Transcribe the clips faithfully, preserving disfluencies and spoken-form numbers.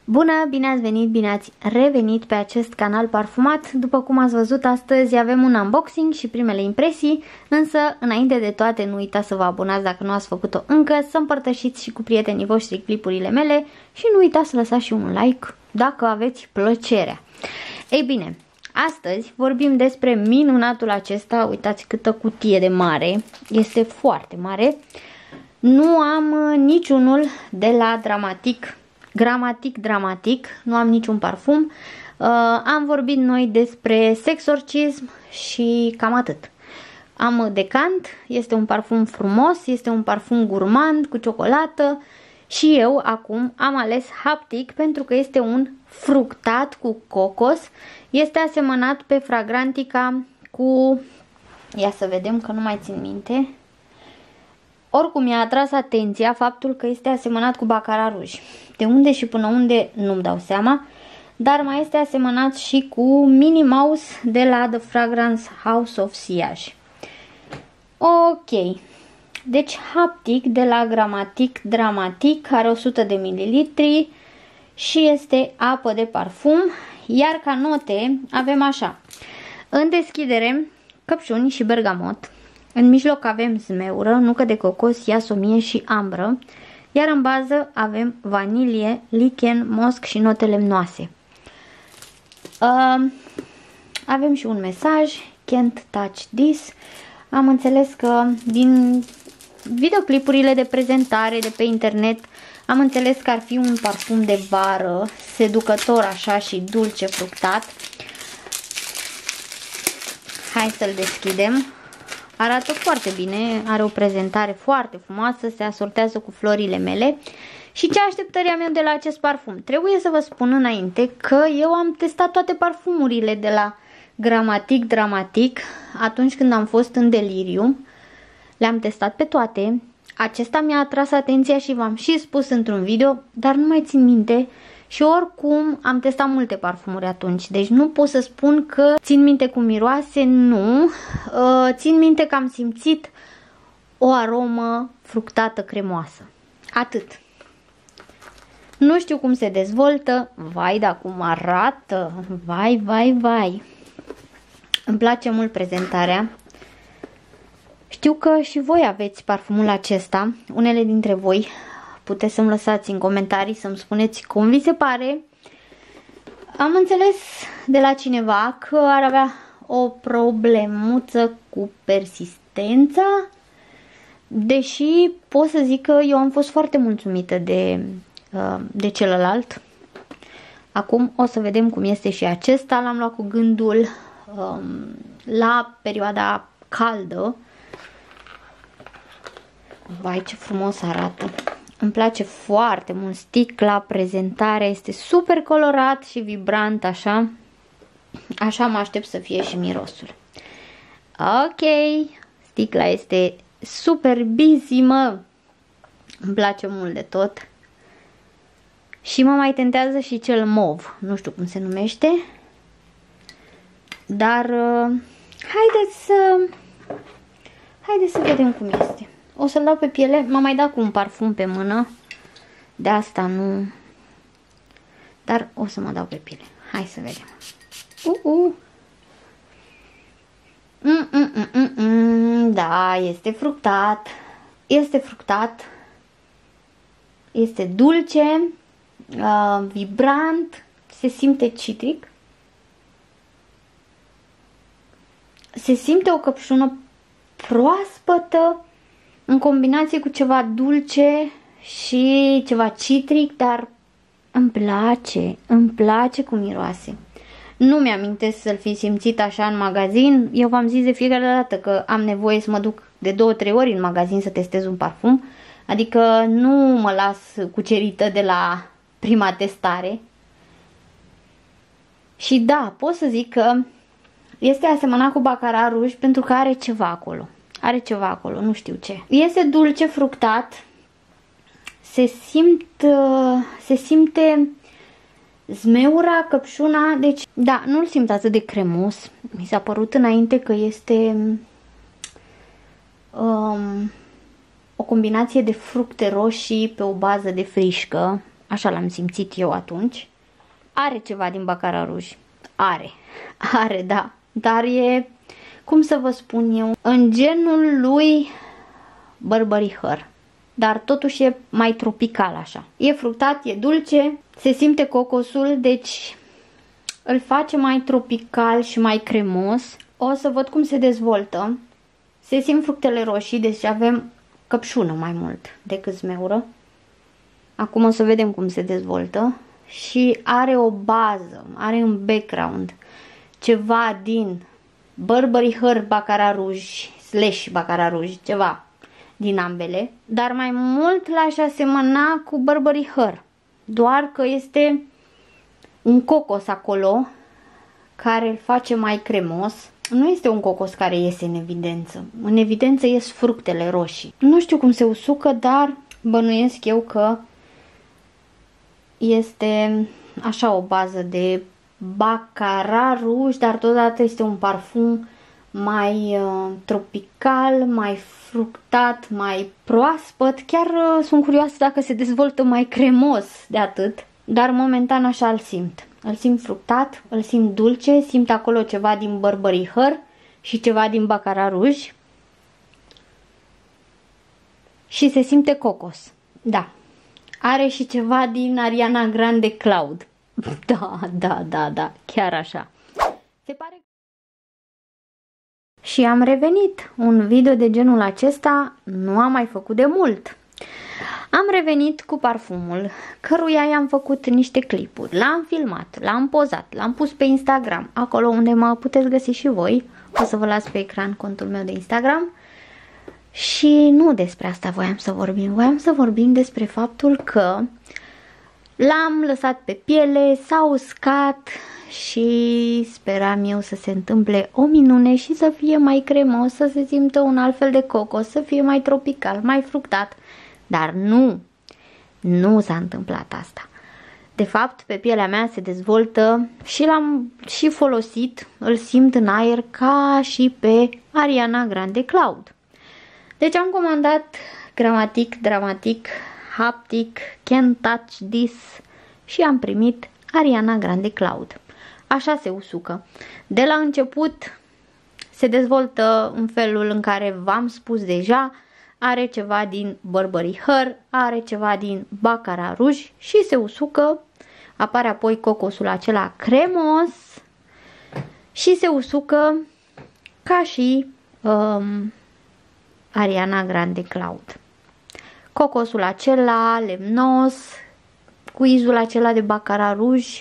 Bună, bine ați venit, bine ați revenit pe acest canal parfumat. După cum ați văzut, astăzi avem un unboxing și primele impresii, însă înainte de toate nu uitați să vă abonați dacă nu ați făcut-o încă, să împărtășiți și cu prietenii voștri clipurile mele și nu uitați să lăsați și un like dacă aveți plăcerea. Ei bine, astăzi vorbim despre minunatul acesta, uitați câtă cutie de mare, este foarte mare. Nu am niciunul de la Dramatic. Gramatic, dramatic, nu am niciun parfum. Uh, am vorbit noi despre Sexorcism și cam atât. Am Decant, este un parfum frumos, este un parfum gourmand cu ciocolată și eu acum am ales Haptic pentru că este un fructat cu cocos. Este asemănat pe Fragrantica cu... ia să vedem că nu mai țin minte. Oricum mi-a atras atenția faptul că este asemănat cu Baccarat Rouge. De unde și până unde nu-mi dau seama, dar mai este asemănat și cu Minnie Mouse de la The Fragrance House of Sillage. Ok, deci Haptic de la Gramatic Dramatic are o sută de mililitri și este apă de parfum, iar ca note avem așa: în deschidere căpșuni și bergamot, în mijloc avem zmeură, nucă de cocos, iasomie și ambră, iar în bază avem vanilie, lichen, mosc și note lemnoase. Uh, avem și un mesaj, Can't touch this. Am înțeles că din videoclipurile de prezentare de pe internet am înțeles că ar fi un parfum de vară, seducător așa și dulce fructat. Hai să-l deschidem. Arată foarte bine, are o prezentare foarte frumoasă, se asortează cu florile mele. Și ce așteptări am eu de la acest parfum? Trebuie să vă spun înainte că eu am testat toate parfumurile de la Gramatic Dramatic atunci când am fost în deliriu. Le-am testat pe toate. Acesta mi-a atras atenția și v-am și spus într-un video, dar nu mai țin minte. Și oricum am testat multe parfumuri atunci, deci nu pot să spun că țin minte cum miroase, nu. Țin minte că am simțit o aromă fructată cremoasă. Atât. Nu știu cum se dezvoltă, vai, dar cum arată, vai, vai, vai. Îmi place mult prezentarea. Știu că și voi aveți parfumul acesta, unele dintre voi. Puteți să-mi lăsați în comentarii să-mi spuneți cum vi se pare. Am înțeles de la cineva că ar avea o problemuță cu persistența, deși pot să zic că eu am fost foarte mulțumită de, de celălalt. Acum o să vedem cum este și acesta. L-am luat cu gândul um, la perioada caldă. Vai, ce frumos arată! Îmi place foarte mult sticla, prezentarea este super colorat și vibrant, așa. Așa mă aștept să fie și mirosul. Ok, sticla este superbissimă. Îmi place mult de tot. Și mă mai tentează și cel mov, nu știu cum se numește. Dar uh, haideți să haideți să vedem cum este. O să-l dau pe piele, m-am mai dat cu un parfum pe mână, de asta nu, dar o să mă dau pe piele. Hai să vedem. Uh -uh. Mm -mm -mm -mm -mm. Da, este fructat, este fructat, este dulce, uh, vibrant, se simte citric, se simte o căpșună proaspătă, în combinație cu ceva dulce și ceva citric, dar îmi place, îmi place cum miroase. Nu mi-amintesc să-l fi simțit așa în magazin. Eu v-am zis de fiecare dată că am nevoie să mă duc de două, trei ori în magazin să testez un parfum. Adică nu mă las cucerită de la prima testare. Și da, pot să zic că este asemănat cu Baccarat Rouge pentru că are ceva acolo. Are ceva acolo, nu știu ce. Este dulce, fructat. Se simt, se simte zmeura, căpșuna. Deci, da, nu-l simt atât de cremos. Mi s-a părut înainte că este um, o combinație de fructe roșii pe o bază de frișcă. așa l-am simțit eu atunci. Are ceva din Baccarat Rouge, are, are, da, dar e, cum să vă spun eu, în genul lui Burberry Her, dar totuși e mai tropical așa. E fructat, e dulce, se simte cocosul, deci îl face mai tropical și mai cremos. O să văd cum se dezvoltă. Se simt fructele roșii, deci avem căpșună mai mult decât zmeură. Acum o să vedem cum se dezvoltă. Și are o bază, are un background, ceva din Burberry Her Baccarat Rouge slash Baccarat Rouge, ceva din ambele, dar mai mult l-aș asemăna cu Burberry Her, doar că este un cocos acolo care îl face mai cremos. Nu este un cocos care iese în evidență, în evidență ies fructele roșii. Nu știu cum se usucă, dar bănuiesc eu că este așa o bază de Baccarat Rouge, dar totodată este un parfum mai uh, tropical, mai fructat, mai proaspăt. Chiar uh, sunt curioasă dacă se dezvoltă mai cremos de atât, dar momentan așa îl simt. Îl simt fructat, îl simt dulce, simt acolo ceva din Burberry Her și ceva din Baccarat Rouge și se simte cocos. Da. Are și ceva din Ariana Grande Cloud. Da, da, da, da, chiar așa. Se pare. Și am revenit. Un video de genul acesta nu am mai făcut de mult. Am revenit cu parfumul, căruia i-am făcut niște clipuri. L-am filmat, l-am pozat, l-am pus pe Instagram, acolo unde mă puteți găsi și voi. O să vă las pe ecran contul meu de Instagram. Și nu despre asta voiam să vorbim. Voiam să vorbim despre faptul că l-am lăsat pe piele, s-a uscat și speram eu să se întâmple o minune și să fie mai cremos, să se simtă un alt fel de cocos, să fie mai tropical, mai fructat. Dar nu, nu s-a întâmplat asta. De fapt, pe pielea mea se dezvoltă și l-am și folosit, îl simt în aer ca și pe Ariana Grande Cloud. Deci am comandat Gramatic, Dramatic, Haptic, Can't Touch This și am primit Ariana Grande Cloud. Așa se usucă. De la început se dezvoltă în felul în care v-am spus deja, are ceva din Burberry Her, are ceva din Baccarat Rouge și se usucă, apare apoi cocosul acela cremos și se usucă ca și um, Ariana Grande Cloud. Cocosul acela lemnos, cuizul acela de Baccarat Rouge.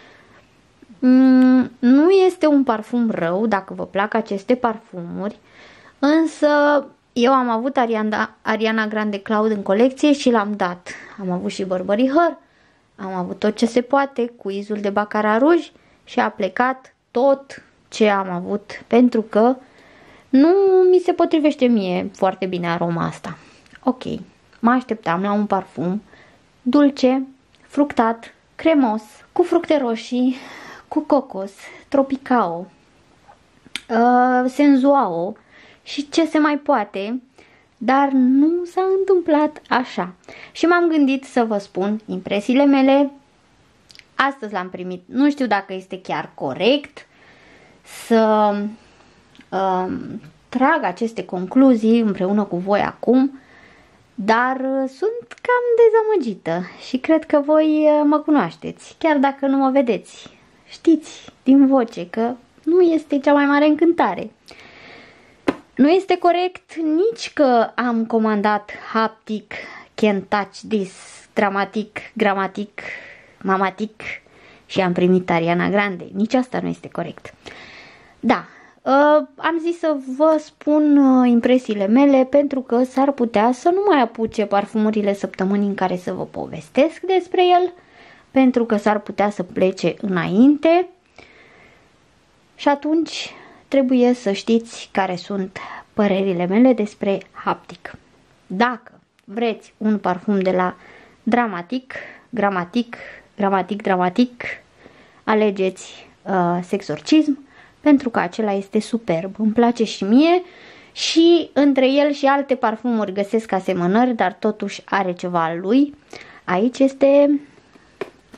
Mm, nu este un parfum rău dacă vă plac aceste parfumuri, însă eu am avut Ariana, Ariana Grande Cloud în colecție și l-am dat. Am avut și Burberry Her, am avut tot ce se poate, cuizul de Baccarat Rouge și a plecat tot ce am avut, pentru că nu mi se potrivește mie foarte bine aroma asta. Ok, mă așteptam la un parfum dulce, fructat, cremos, cu fructe roșii, cu cocos, tropicao, uh, senzuao și ce se mai poate, dar nu s-a întâmplat așa. Și m-am gândit să vă spun impresiile mele. Astăzi l-am primit, nu știu dacă este chiar corect să uh, trag aceste concluzii împreună cu voi acum, dar sunt cam dezamăgită și cred că voi mă cunoașteți, chiar dacă nu mă vedeți. Știți din voce că nu este cea mai mare încântare. Nu este corect nici că am comandat Haptic, Can't Touch This, Dramatic, Gramatic, Mamatic și am primit Ariana Grande. Nici asta nu este corect. Da, uh, am zis să vă spun uh, impresiile mele, pentru că s-ar putea să nu mai apuce parfumurile săptămânii în care să vă povestesc despre el, pentru că s-ar putea să plece înainte și atunci trebuie să știți care sunt părerile mele despre Haptic. Dacă vreți un parfum de la Dramatic, Gramatic, Gramatic, Dramatic, alegeți uh, Sexorcism, pentru că acela este superb. Îmi place și mie și între el și alte parfumuri găsesc asemănări, dar totuși are ceva al lui. Aici este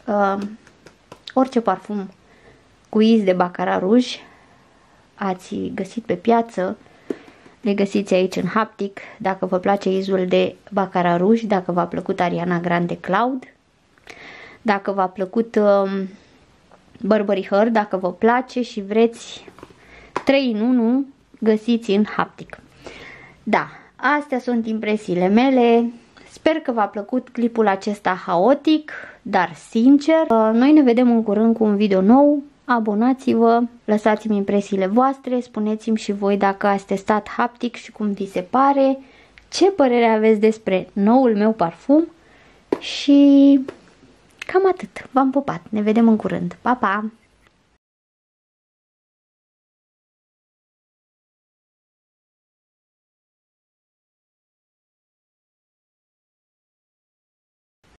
uh, orice parfum cu iz de Baccarat Rouge ați găsit pe piață, le găsiți aici în Haptic. Dacă vă place izul de Baccarat Rouge, dacă v-a plăcut Ariana Grande Cloud, dacă v-a plăcut uh, Burberry Her, dacă vă place și vreți trei în unu, găsiți în Haptic. Da, astea sunt impresiile mele. Sper că v-a plăcut clipul acesta haotic, dar sincer. Noi ne vedem în curând cu un video nou. Abonați-vă, lăsați-mi impresiile voastre, spuneți-mi și voi dacă ați testat Haptic și cum vi se pare, ce părere aveți despre noul meu parfum și cam atât. V-am pupat, ne vedem în curând. Pa, pa!